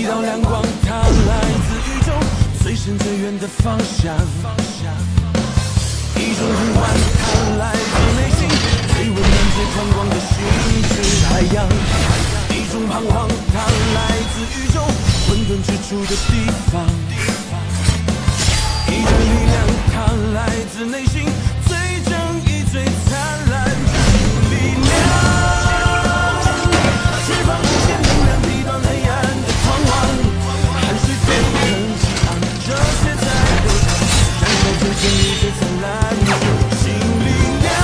一道亮光，它来自宇宙最深最远的方向。一种呼唤，它来自内心最温暖最宽广的心之海洋。一种彷徨，它来自宇宙混沌之处的地方。一种力量，它来自内心最正义最灿烂的力量。释放无限能量，抵断黑暗的狂妄。汗水沸腾激昂，热血在流淌，燃烧最正义最灿烂的新力量。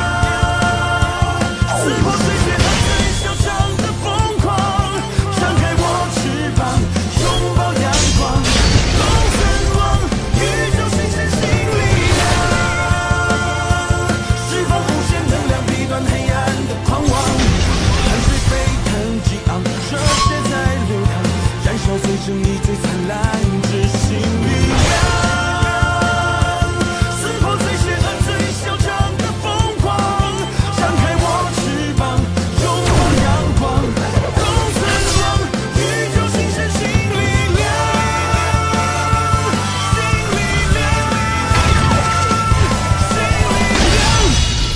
撕破最血和最嚣张的疯狂，张开我翅膀，拥抱阳光，龙神王，宇宙新鲜新力量。释放无限能量，抵断黑暗的狂妄。汗水沸腾激昂，热血在流淌，燃烧最正义最灿烂之新力量。撕破最邪恶最嚣张的疯狂，张开我翅膀，拥抱阳光，龙神王，宇宙新鲜新力量，新力量，新力量。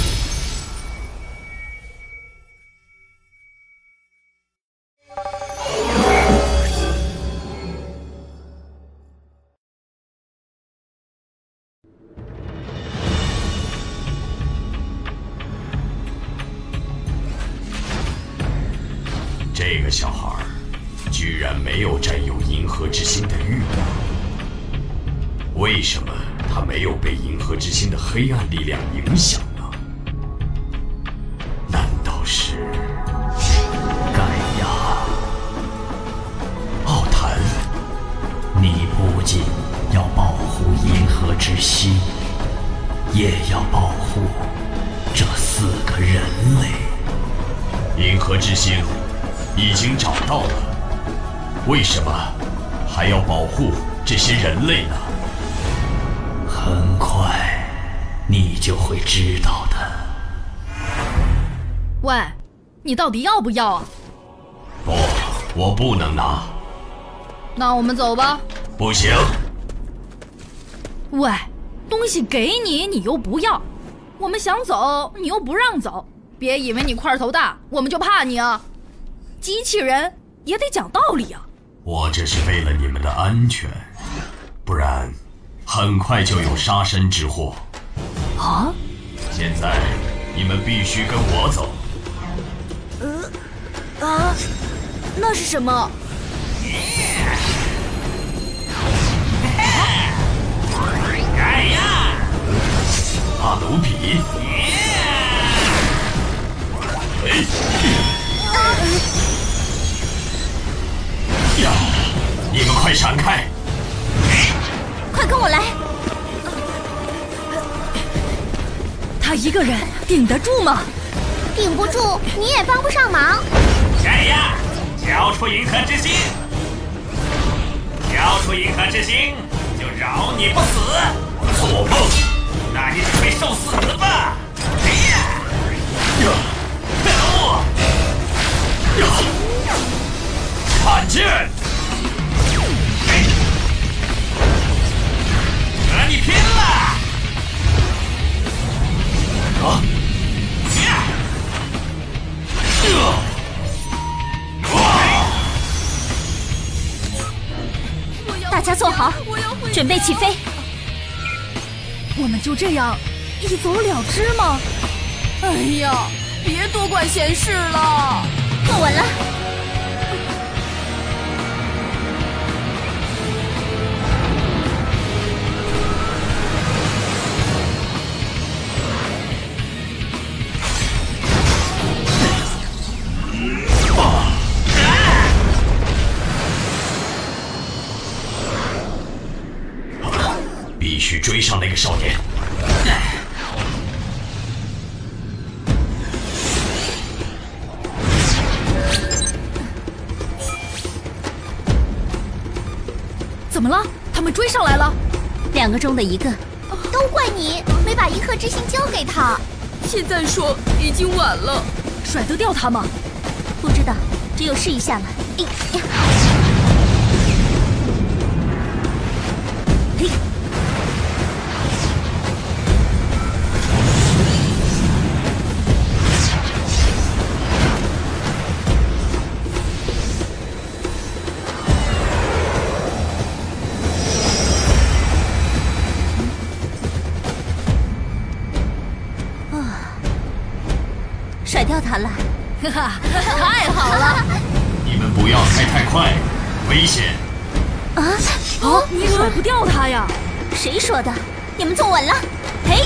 这个小孩居然没有占有银河之心的欲望，为什么他没有被银河之心的黑暗力量影响呢？难道是盖亚？奥坦， 你不仅要保护银河之心，也要保护这4个人类。 银河之心已经找到了，为什么还要保护这些人类呢？ 很快你就会知道的。 喂，你到底要不要啊？ 不，我不能拿。 那我们走吧。 不行。 喂，东西给你，你又不要，我们想走，你又不让走，别以为你块头大，我们就怕你啊！机器人也得讲道理啊！ 我这是为了你们的安全，不然很快就有杀身之祸。 啊？ 现在你们必须跟我走。 那是什么？ 盖亚，阿努比，呀！你们快闪开！ 快跟我来！他一个人顶得住吗？ 顶不住，你也帮不上忙。 盖亚，交出银河之心！交出银河之心，就饶你不死！ 做梦！ 那你准备受死了吧？可恶！ 看剑！ 和你拼了！ 啊！ 大家坐好，准备起飞。 我们就这样一走了之吗？哎呀，别多管闲事了。 坐稳了。 必须追上那个少年。 怎么了？他们追上来了。 2个中的1个，都怪你没把银河之心交给他。 现在说已经晚了，甩得掉他吗？ 不知道，只有试一下了。 掉它了。 哈哈，太好了！ 你们不要开太快，危险！ 哦，你甩不掉它呀？ 谁说的？你们坐稳了。嘿，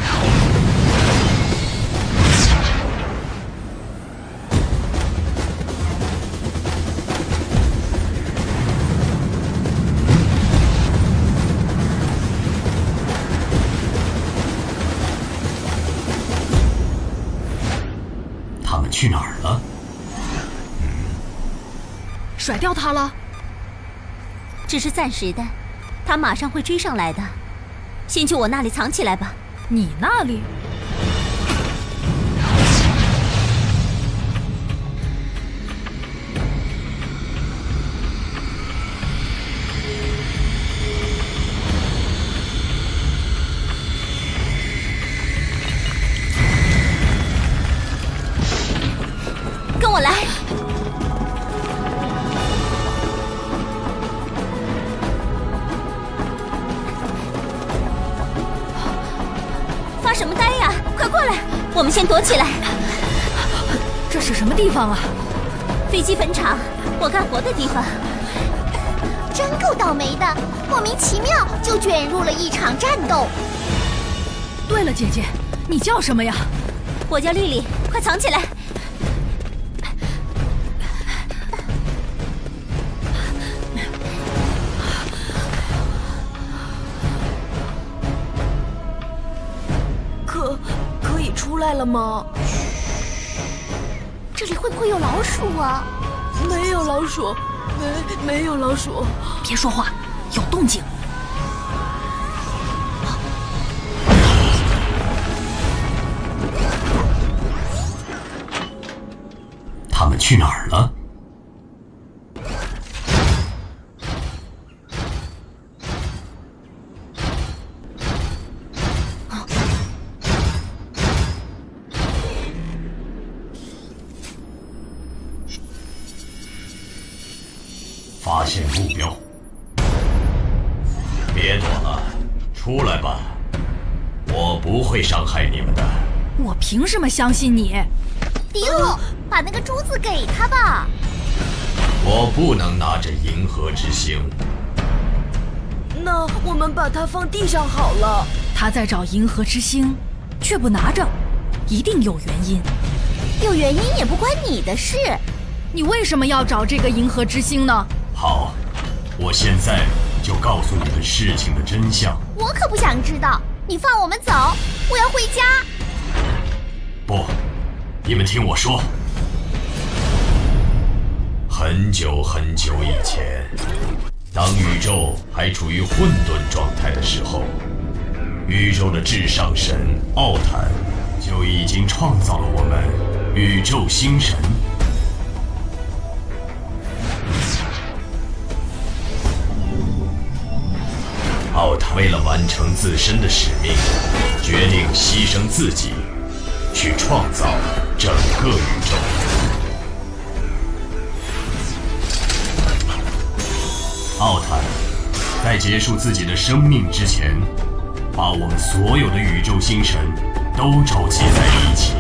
他们去哪儿了？ 甩掉它了？ 只是暂时的，它马上会追上来的。先去我那里藏起来吧。 你那里？ 跟我来。发什么呆呀？快过来！我们先躲起来。 这是什么地方啊？ 飞机坟场，我干活的地方。 真够倒霉的，莫名其妙就卷入了一场战斗。 对了，姐姐，你叫什么呀？ 我叫丽丽，快藏起来！ 可以出来了吗？ 这里会不会有老鼠啊？ 没有老鼠，没有老鼠。 别说话，有动静。 他们去哪儿了？发现目标，别躲了，出来吧，我不会伤害你们的。 我凭什么相信你？ 迪路，把那个珠子给他吧。 我不能拿着银河之星。 那我们把它放地上好了。 他在找银河之星，却不拿着，一定有原因。 有原因也不关你的事。 你为什么要找这个银河之星呢？ 好，我现在就告诉你们事情的真相。 我可不想知道，你放我们走，我要回家。 不，你们听我说。很久很久以前，当宇宙还处于混沌状态的时候，宇宙的至上神奥坦就已经创造了我们宇宙星神。奥坦为了完成自身的使命，决定牺牲自己，去创造整个宇宙。奥坦在结束自己的生命之前，把我们所有的宇宙星神都召集在一起。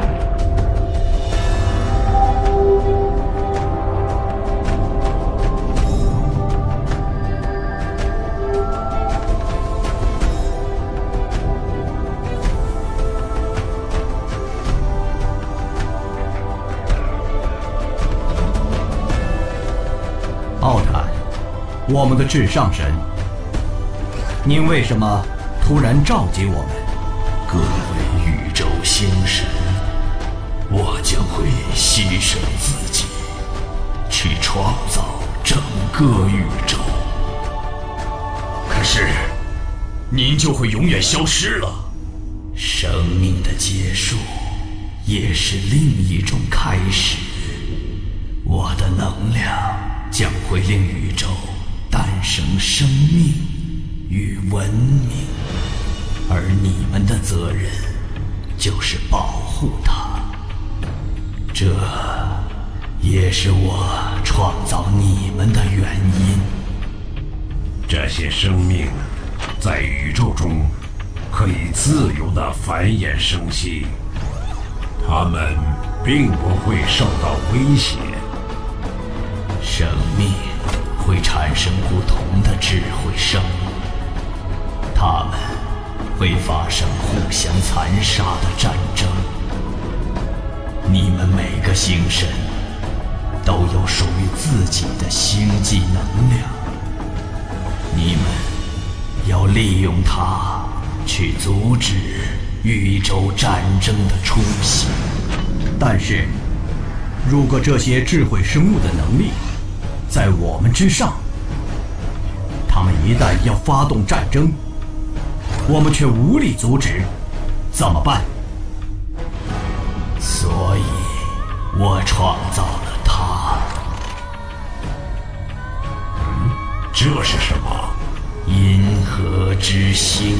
奥坦，我们的至上神，您为什么突然召集我们？ 各位宇宙星神，我将会牺牲自己，去创造整个宇宙。可是，您就会永远消失了。生命的结束，也是另一种开始。我的能量将会令宇宙诞生生命与文明，而你们的责任就是保护它。这也是我创造你们的原因。 这些生命在宇宙中可以自由地繁衍生息，它们并不会受到威胁。 生命会产生不同的智慧生物，它们会发生互相残杀的战争。你们每个星神都有属于自己的星际能量，你们要利用它去阻止宇宙战争的出现。 但是，如果这些智慧生物的能力在我们之上，他们一旦要发动战争，我们却无力阻止，怎么办？ 所以，我创造了它。 这是什么？ 银河之星。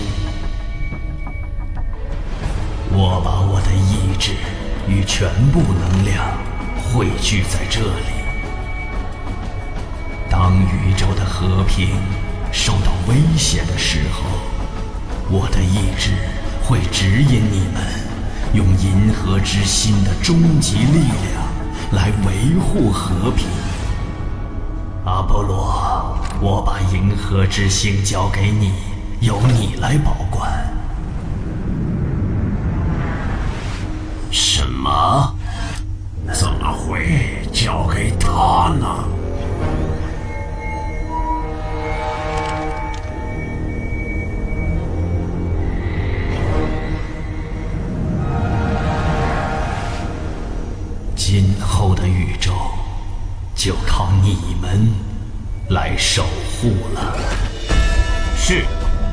我把我的意志与全部能量汇聚在这里。当宇宙的和平受到威胁的时候，我的意志会指引你们用银河之心的终极力量来维护和平。阿波罗，我把银河之星交给你，由你来保管。 什么？怎么会交给他呢？ 今后的宇宙就靠你们来守护了。 是。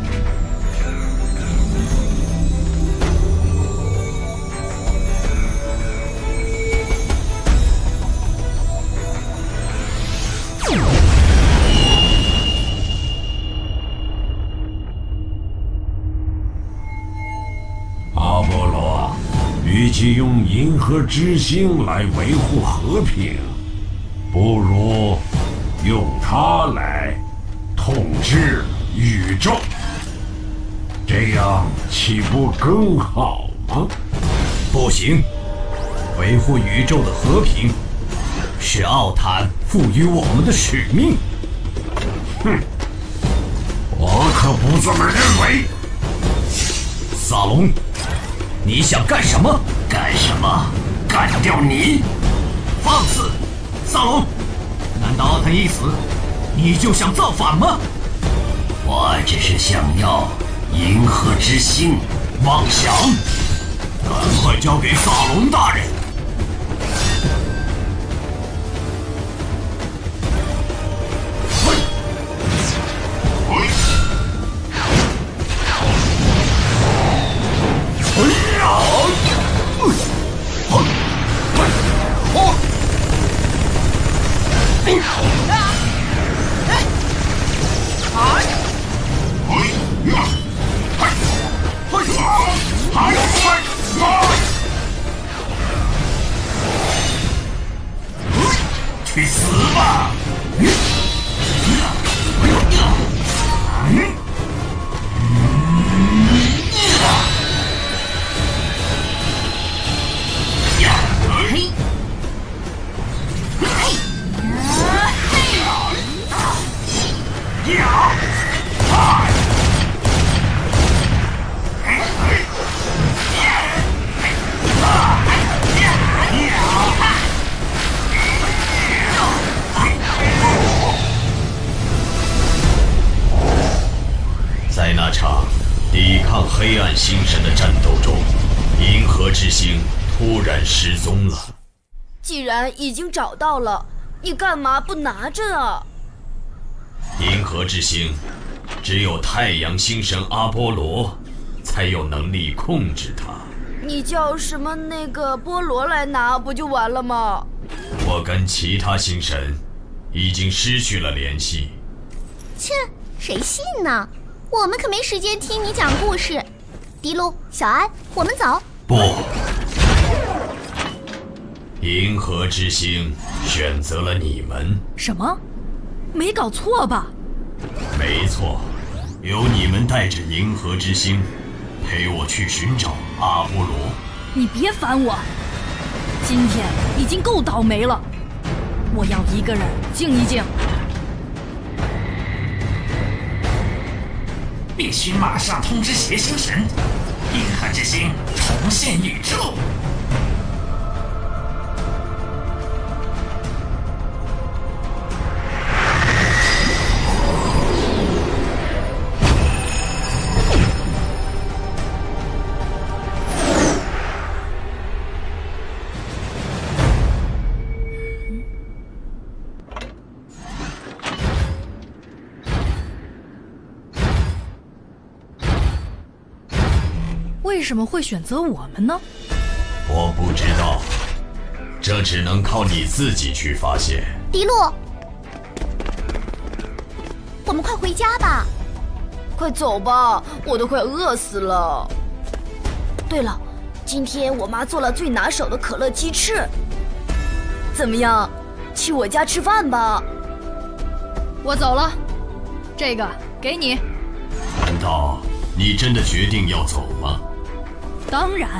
阿波罗，与其用银河之星来维护和平，不如用它来统治宇宙，这样岂不更好吗？ 不行，维护宇宙的和平是奥坦赋予我们的使命。 哼，我可不这么认为。 萨隆，你想干什么？ 干什么？干掉你！ 放肆！萨隆，难道奥坦一死，你就想造反吗？ 我只是想要银河之星。 妄想！赶快交给萨隆大人。 去死吧！在那场抵抗黑暗星神的战斗中，银河之星突然失踪了。 既然已经找到了，你干嘛不拿着啊？ 银河之星只有太阳星神阿波罗才有能力控制它。 你叫什么那个波罗来拿不就完了吗？ 我跟其他星神已经失去了联系。 切，谁信呢？我们可没时间听你讲故事。迪卢、小安，我们走。 不，银河之星选择了你们。 什么？没搞错吧？ 没错，由你们带着银河之星陪我去寻找阿波罗。 你别烦我， 今天已经够倒霉了，我要一个人静一静。 必须马上通知谐星神，银河之星重现宇宙。 为什么会选择我们呢？ 我不知道，这只能靠你自己去发现。 迪路，我们快回家吧。 快走吧，我都快饿死了。对了，今天我妈做了最拿手的可乐鸡翅，怎么样？去我家吃饭吧。 我走了，这个给你。 难道你真的决定要走吗？ 当然。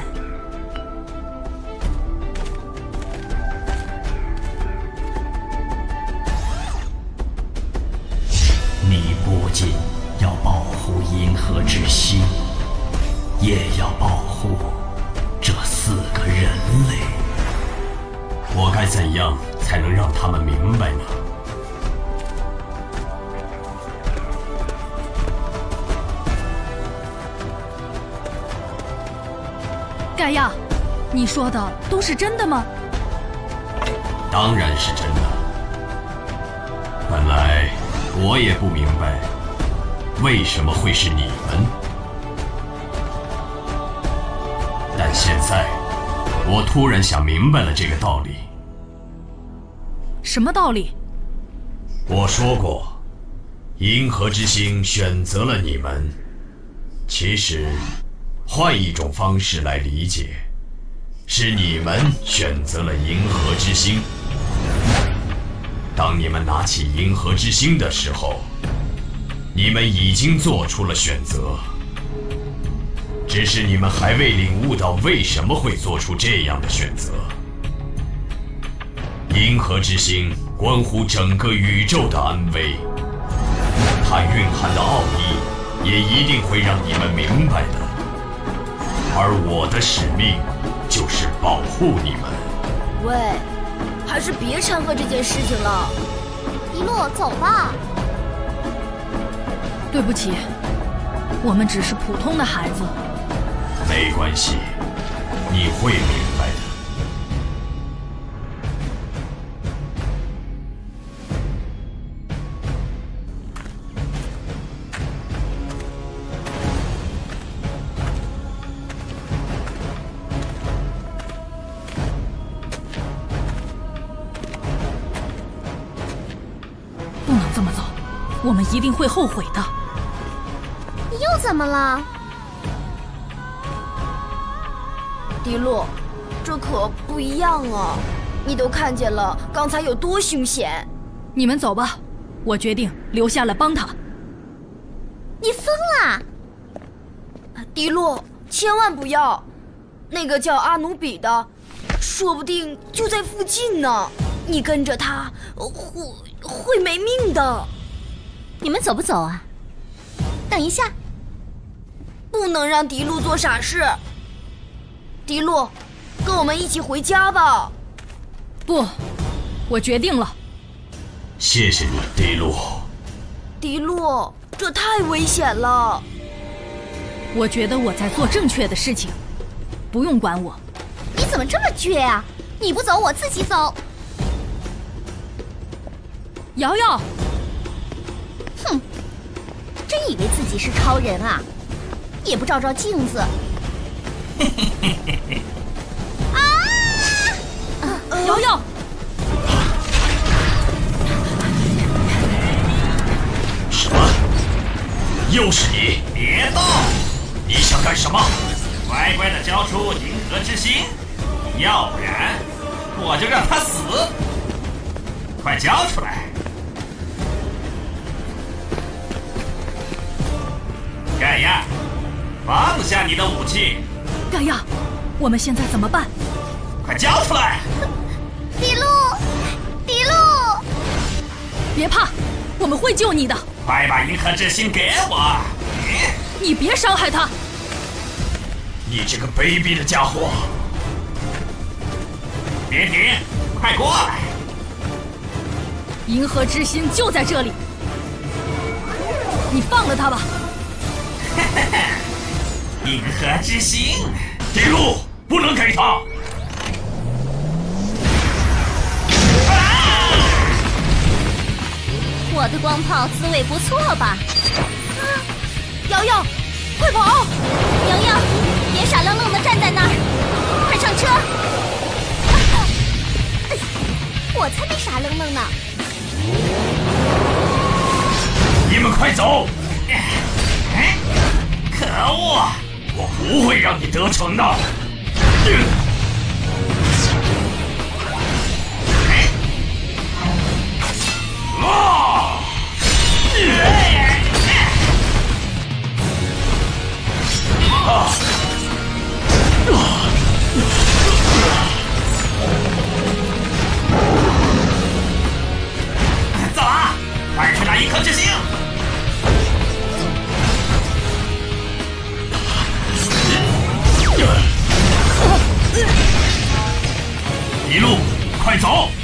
你不仅要保护银河之心，也要保护这4个人类。 我该怎样才能让他们明白呢？ 盖亚，你说的都是真的吗？ 当然是真的。本来我也不明白，为什么会是你们。但现在，我突然想明白了这个道理。 什么道理？ 我说过，银河之星选择了你们。其实，换一种方式来理解，是你们选择了银河之星。当你们拿起银河之星的时候，你们已经做出了选择，只是你们还未领悟到为什么会做出这样的选择。银河之星关乎整个宇宙的安危，它蕴含的奥义也一定会让你们明白的。而我的使命就是保护你们。 喂，还是别掺和这件事情了。 迪路，走吧。 对不起，我们只是普通的孩子。 没关系，你会明白的。 不能这么走，我们一定会后悔的。 你又怎么了？ 迪路，这可不一样啊！你都看见了，刚才有多凶险。 你们走吧，我决定留下来帮他。 你疯了！ 迪路，千万不要！那个叫阿努比的，说不定就在附近呢。你跟着他，会没命的。 你们走不走啊？ 等一下， 不能让迪路做傻事。迪路，跟我们一起回家吧。 不，我决定了。 谢谢你，迪路。 迪路，这太危险了。 我觉得我在做正确的事情，不用管我。 你怎么这么倔啊？你不走，我自己走。 瑶瑶， 哼，真以为自己是超人啊？也不照照镜子。 瑶瑶， 什么？又是你？ 别动！ 你想干什么？ 乖乖的交出银河之心，要不然我就让他死。快交出来！盖亚，放下你的武器！ 盖亚，我们现在怎么办？ 快快交出来！ 迪路，迪路， 别怕，我们会救你的。 快把银河之心给我！ 你别伤害他！ 你这个卑鄙的家伙！别停，快过来！ 银河之心就在这里，你放了他吧。 银河之心， 地路不能给他。 我的光炮滋味不错吧？ 瑶瑶，快跑！ 瑶瑶，别傻愣愣的站在那儿，快上车！ 我才没傻愣愣呢。 你们快走！ 可恶！ 我不会让你得逞的。 走啊！快去拿银河之星！ 一路，快走！